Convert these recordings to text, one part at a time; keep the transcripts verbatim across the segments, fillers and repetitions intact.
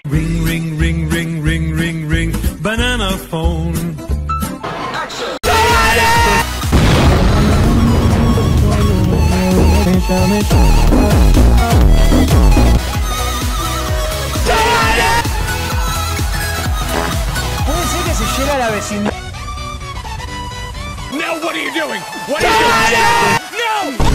Ring, ring, ring, ring, ring, ring, ring, banana phone. Action. Puede ser que se llegue a la vecindad. Now what are you doing? What are you doing? No!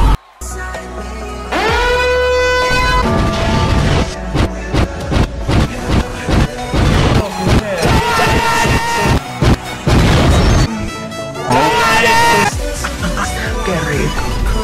Qué rico.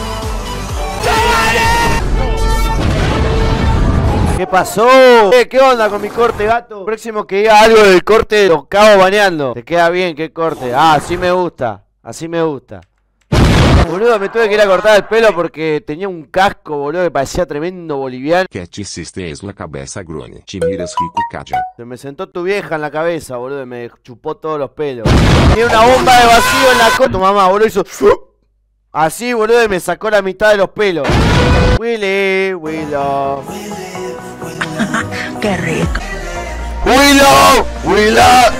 ¿Qué pasó? Eh, ¿Qué onda con mi corte, gato? Próximo que diga algo del corte, los cago baneando. Te queda bien, ¿qué corte? Ah, así me gusta. Así me gusta. Boludo, me tuve que ir a cortar el pelo porque tenía un casco, boludo, que parecía tremendo boliviano. Que te hiciste la cabeza, Grone. Te miras rico, Kaja. Se me sentó tu vieja en la cabeza, boludo, y me chupó todos los pelos. Tenía una bomba de vacío en la costa. Tu mamá, boludo, hizo... Así, boludo, y me sacó la mitad de los pelos. Willy, Willow. Qué rico. Willow, Willow.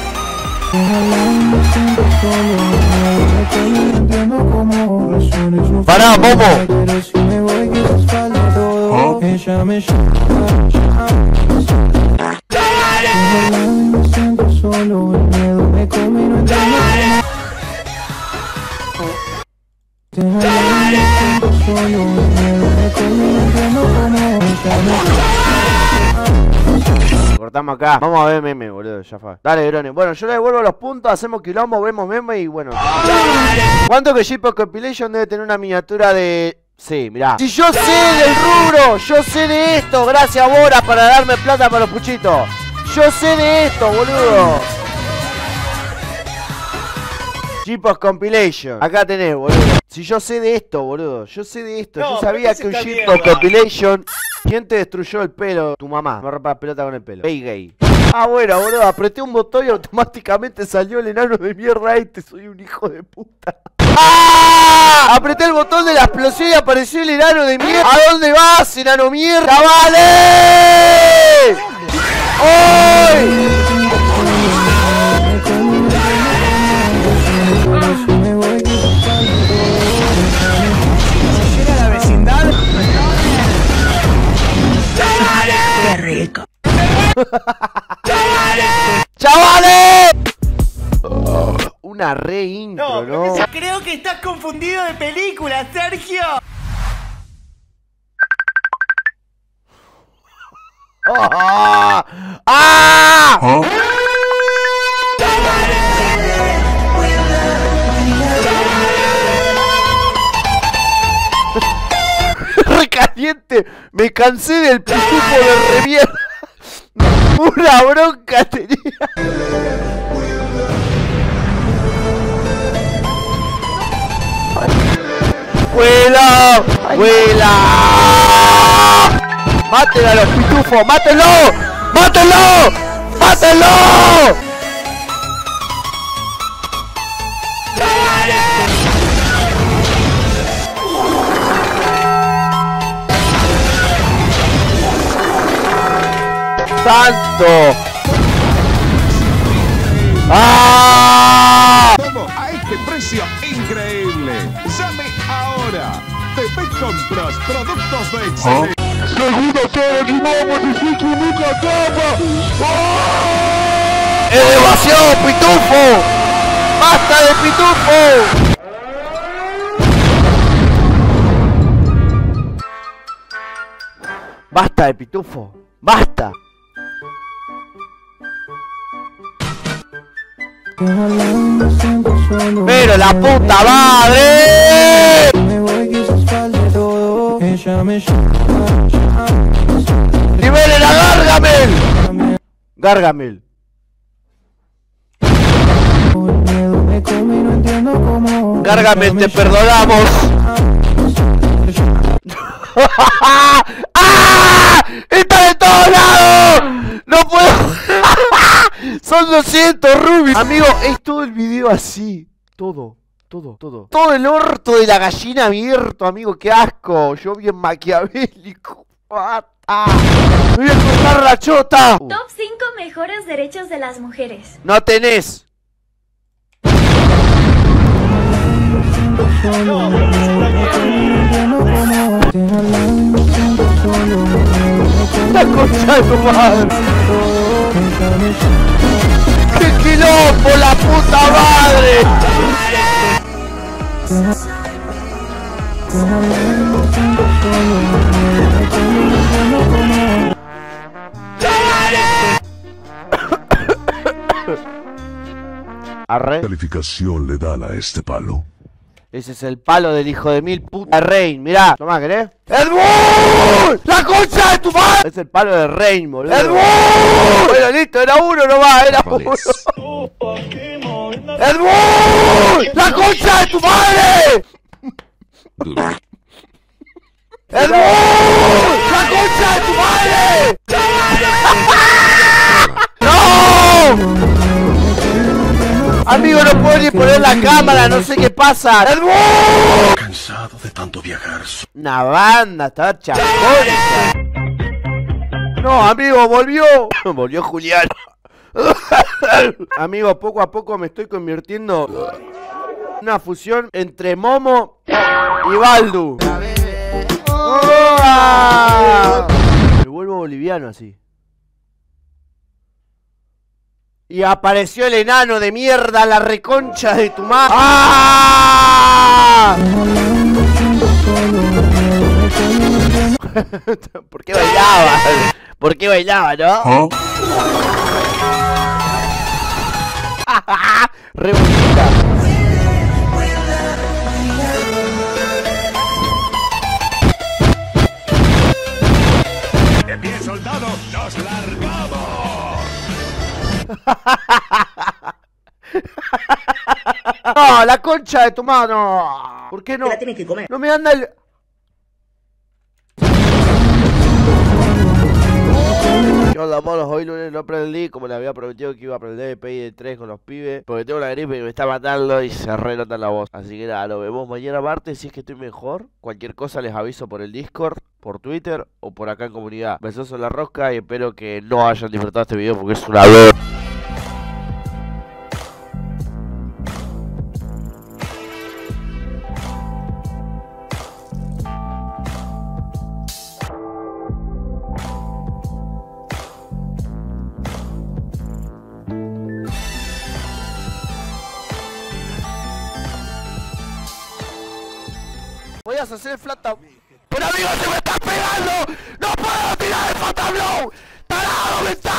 Pará, Momo. Cortamos acá. Vamos a ver meme, boludo, ya fue. Dale, Grone. Bueno, yo le devuelvo los puntos, hacemos quilombo, vemos meme y bueno. ¿Cuánto que J-Pop Compilation debe tener una miniatura de...? Sí, mirá. Si yo sé del rubro, yo sé de esto. Gracias, Bora, para darme plata para los puchitos. Yo sé de esto, boludo. J-Pop Compilation. Acá tenés, boludo. Si yo sé de esto, boludo. Yo sé de esto. No, yo sabía que un J-Pop Compilation... ¿Quién te destruyó el pelo? Tu mamá. Me rompa la pelota con el pelo. Gay, gay. Ah, bueno, boludo. Apreté un botón y automáticamente salió el enano de mierda este. Soy un hijo de puta. ¡Ah! Apreté el botón de la explosión y apareció el enano de mierda. ¿A dónde vas, enano mierda? ¡Vale! ¡Ay! Qué rico. ¡Chavales! Una re intro, ¿no? ¿no? Creo que estás confundido de película, Sergio. ¡Ah! ¡Ah! ¿Ah? Recaliente, me cansé del pitufo de revierta. Una bronca tenía. ¡Vuela! ¡Vuela! ¡Maten a los pitufos! ¡Mátenlo! ¡Mátenlo! ¡Mátenlo! ¡Santo! ¡Ah! ¿Cómo? ¡A este precio increíble! ¡Llame ahora! Pepe Compras, productos de excelencia. ¡Segunda cara que vamos! ¡Necesito nunca cama! ¡Oh! ¡Es demasiado, pitufo! ¡Basta de pitufo! ¡Basta de pitufo! ¡Basta! ¡Pero la puta madre! ¡Liberen a Gargamel! Gargamel. Gargamel, te perdonamos. ¡Ah! ¡Está de todos lados! ¡No puedo! Son doscientos Rubies. Amigo, es todo el video así. Todo, todo, todo. Todo el orto de la gallina abierto, amigo. ¡Qué asco! Yo bien maquiavélico. Basta. ¡Ah! ¡Me voy a cortar la chota! Uh, Top cinco mejores derechos de las mujeres. ¡No tenés! ¡La concha de tu madre! ¡Qué quilombo, la puta madre! Arre. ¿Qué calificación le dan a este palo? Ese es el palo del hijo de mil puta Rain, mirá. Tomá, ¿querés? ¡Edward! ¡La concha de tu madre! Es el palo de Rain, boludo. ¡Edward! Bueno, listo, era uno nomás, era uno. ¡Edward! ¡La concha de tu madre! ¡Edward! ¡La concha de tu madre! ¡No! Amigo, no puedo ni poner la cámara, no sé qué pasa. ¡Edward! Cansado de tanto viajar. Una banda, estaba chacónica. No, amigo, volvió. Volvió Julián. Amigo, poco a poco me estoy convirtiendo en una fusión entre Momo y Baldu. ¡Oh! Me vuelvo boliviano así. Y apareció el enano de mierda, la reconcha de tu madre. ¡Ah! ¿Por qué bailaba? ¿Por qué bailaba, no? Re bonita. De pie, soldado, nos largamos. No, la concha de tu mano. ¿Por qué no? Te la tienes que comer. No me anda el... ¿Qué onda, monos? Hoy lunes no aprendí como le había prometido que iba a aprender de P I D tres con los pibes, porque tengo la gripe y me está matando y se renota la voz. Así que nada, nos vemos mañana martes. Si es que estoy mejor, cualquier cosa les aviso por el Discord, por Twitter o por acá en comunidad. Besos en la rosca y espero que no hayan disfrutado este video porque es una verga. Podías hacer el flat top. ¡Pero amigo, se me está pegando! ¡No puedo tirar el fatablow! ¡Tarado mental!